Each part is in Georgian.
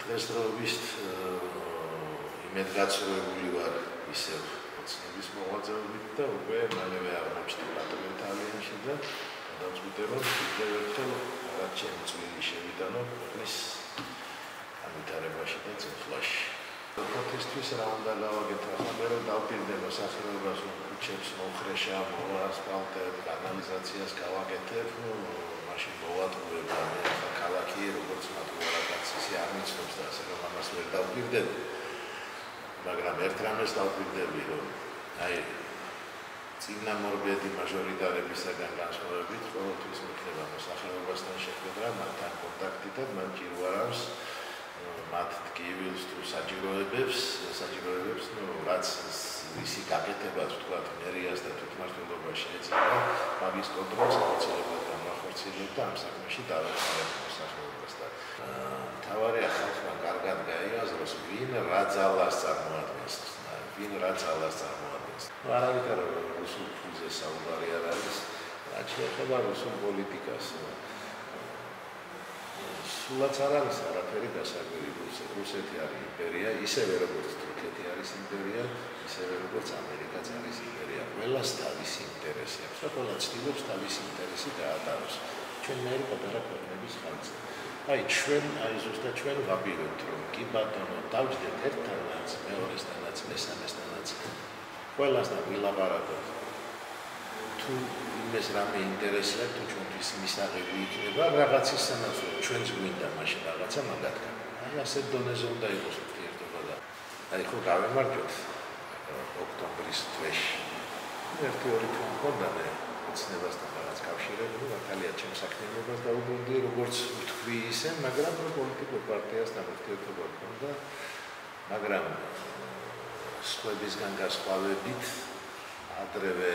დღესდღეობით იმედგაცრუებული ვარ ისევ ოცნების მოღვაწეობით და უკვე მალევე აღმოჩნდი პატრიოტ ალიანსში და გადავწყვიტე რომ კიდევ ერთხელ რაღაც ჩემი წვლილი შევიტანო ქვეყნის განვითარებაში და წინსვლაში. პროტესტის რა უნდა გავაკეთო? ახლა რომ დავპირდება სახეობას ქუჩებს მოხრეშა, მოასფალტებ, კანალიზაციას გავაკეთებ, მაშინ მოვატყუებ და მე ახლა ქალაქი როგორც მათგორაკაცის არ მიცნობს და ასე რომ ამას ვერ დავპირდები. მაგრამ ერთ რამეს დავპირდები რომ აი წინამორბედი მაჟორიტარებისაგან განსხვავებით ყოველთვის მიხდება მოსახლეობასთან შეხვედრა, მათთან კონტაქტი და მან ჭირო არ აქვს მათ ტკივილს თუ საჭიროებებს, რაც ისი გაკეთებაც ვთქვათ მერიას და თვითმმართველობას შეიძლება მაგის კონტროლს აუცილებლად განახორციელებ და ამ საქმეში დავეხმარებ მოსახლეობას და მთავარია ხალხმა კარგად გაიაზროს ვინ რა ძალას წარმოადგენს. არავითარ რუსულ ფულზე საუბარი არ არის, რაც შეეხება რუსულ პოლიტიკას. სულაც არ არის არაფერი გასაკვირი. რუსეთი არის იმპერია, ისევე როგორც თურქეთი არის იმპერია, ისევე როგორც ამერიკაც არის იმპერია. ყველას თავისი ინტერესი აქვს და ყველა ცდილობს თავისი ინტერესი გაატაროს. ჩვენ მე პატარა ქვეყნების ხალხი. ზუსტად ჩვენ ვაპირებთ რომ კი ბატონო დავждეთ ერთთანაც, მეორესთანაც, მესამესთანაც ყველასთან ვილაპარაკოთ. თუ იმეს რამე ინტერესი აქვს, თუ ჩვენთვის მისაღები იქნება რაღაცის სანაცვლოდ ჩვენს გვინდა მაშინ რაღაცა მაგათქა. ასეთ დონეზე უნდა იყოს ურთიერთობა და ხო გავემარჯვეთ ოქტომბრის თვეში. ერთი-ორი თვე მქონდა მე ოცნებასთან რაღაც კავშირები, მაგალია ჩემს საქმიანობას დაუბრუნდი როგორც ვთქვი ისე, მაგრამ პოლიტიკურ პარტიასთან ურთიერთობა მქონდა, მაგრამ სხვებისგან განსხვავებით ადრევე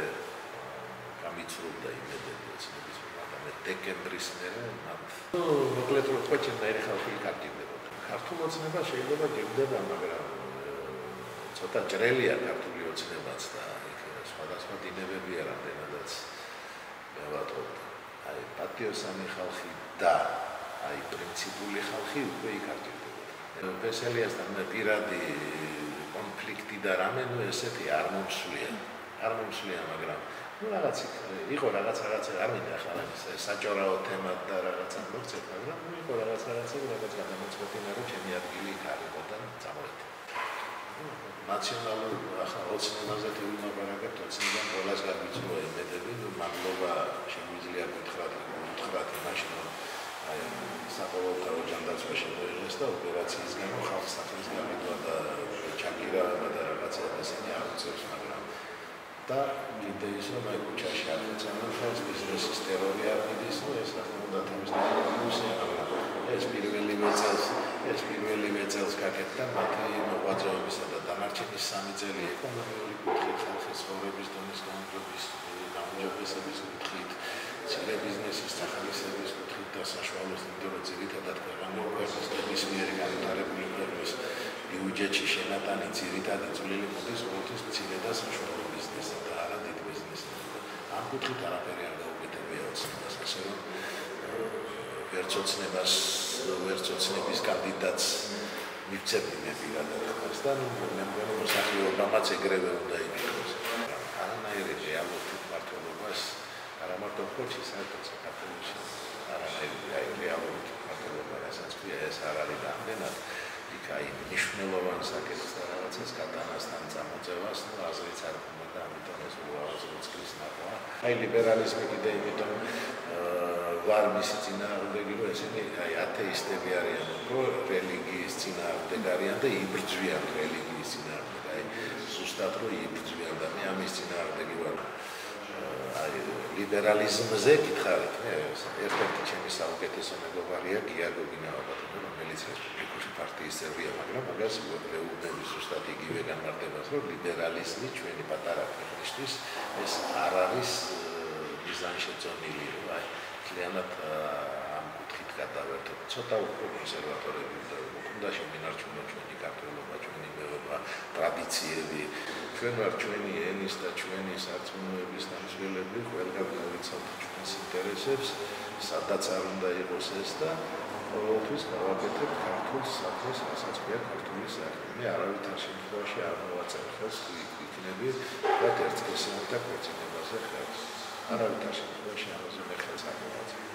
გამიცრუდა იმედები ოცნების მაგრამ დეკემბრის მერე მოკლედ რო თქვა ჩემი ხალხი კარტიბებოდა. ქართულ ოცნება შეიძლება გებდება, მაგრამ ცოტა ჭრელია ქართული ოცნებაც და სხვადასხვა დინებებია რამდენადაც მე ვატყობ. პატიოსანი ხალხი და პრინციპული ხალხი უკვე იკარტიბებოდა. ბესელიასთან მე პირადი კონფლიქტი და რამე ესეთი არ მომსვლია, მაგრამ იყო რაღაცა არ მინდა ახლა საჭორაო თემა და რაღაცა მოგცეთ, მაგრამ იყო რაღაც გადამოწყვეტინა რომ ჩემი ადგილი იქ არ იყო და წამოვედი. ნაციონალურ ახლა ოცნებაზე თუ ვილაპარაკებთ, ოცნებამ ყველას გაგვიწროა იმედები, მადლობა შეგვიძლია გითხრათ მაშინ საყოველთაო ჯანდაცვა შემოიღეს და ოპერაციის გამო ხალხს სახლის გამიდვა და ჩაგირავება და რაღაცა ესენი არ უწევს, მაგრამ და კიდე ის რომ აი ქუჩაში არ ეცემენ ხელს ბიზნესის ტერორი არ მიდის, ეს ახლა უნდა თავისთავად ეს პირველივე წელს გაკეთდა მათი მოღვაწეობისა და დანარჩენის 3 წელი ეკონომიკური კუთხით, ხალხის ცხოვრების დონის გაუმჯობესების კუთხით, მცირე ბიზნესის სახალისების კუთხით და საშუალოს, იმიტომ რომ ძირითადად ქვეყნის ნებისმიერი განვითარებული ქვეყნის ბიუჯეტში შენატანი ძირითადი წვლილი მოდის ყოველთვის მცირე და საშუალო ბიზნესზე და არა დიდ ბიზნესზე. ამ კუთხით არაფერი არ გაუკეთებია ოცნებას, ასე რომ ვერც ოცნების კანდიდატს მივცემდი მე პირადად და მე მგონი მოსახლეობამაც ეგრევე უნდა იფიქროს. არანაირი რეალურ თვითმმართველობას არა მარტო ხოჩი საერთოდ საქართველოში არანაირი რეალურ თვითმმართველობა, რასაც ქვია, ეს არ არის რამდენად იქ მნიშვნელოვან საკითხს და რაღაცას კატანასთან წამოწევას, აზრიც არ ქონდა და ამიტომ ეს უაუზრუწკრის ნახვა. ლიბერალიზმი კიდე იმიტომ ვარ მისი წინააღმდეგი, რომ ესენი ათეისტები არიან, რელიგიის წინააღმდეგი არიან და იბრძვიან რელიგიის წინააღმდეგ. ზუსტად რომ იბრძვიან და მე ამის წინააღმდეგი ვარ. ლიბერალიზმზე გითხარით, ერთ-ერთი ჩემი საუკეთესო მეგობარია გია გოგინავა, რომელიც რესპუბლიკური პარტიის წევრია, მაგრამ მაგას ვეუბნები ზუსტად იგივე განმარტებას, რომ ლიბერალიზმი ჩვენი პატარა ქვეყნისთვის ეს არ არის მიზანშეწონილი, მთლიანად ამ კუთხით გადავერთოთ. ცოტა უფრო კონსერვატორები უნდა შემინარჩუნოთ ჩვენი ქართველობა, ჩვენი მეურნეობა, ტრადიციები. ჩვენ ვართ ჩვენი ენის და ჩვენი სარწმუნოების დამცველები, ყველგან გავიცავთ ჩვენს ინტერესებს, სადაც არ უნდა იყოს ეს და ყოველთვის გავაკეთებ ქართულ საქმეს, რასაც ქვია ქართული საქმე. მე არავითარ შემთხვევაში არ მოვაწერ ხელს იქნები და ერთგესიანი და ქორწინებაზე ხელს. არავითარ შემთხვევაში ამაზე მე ხელს არ მოვაწერ.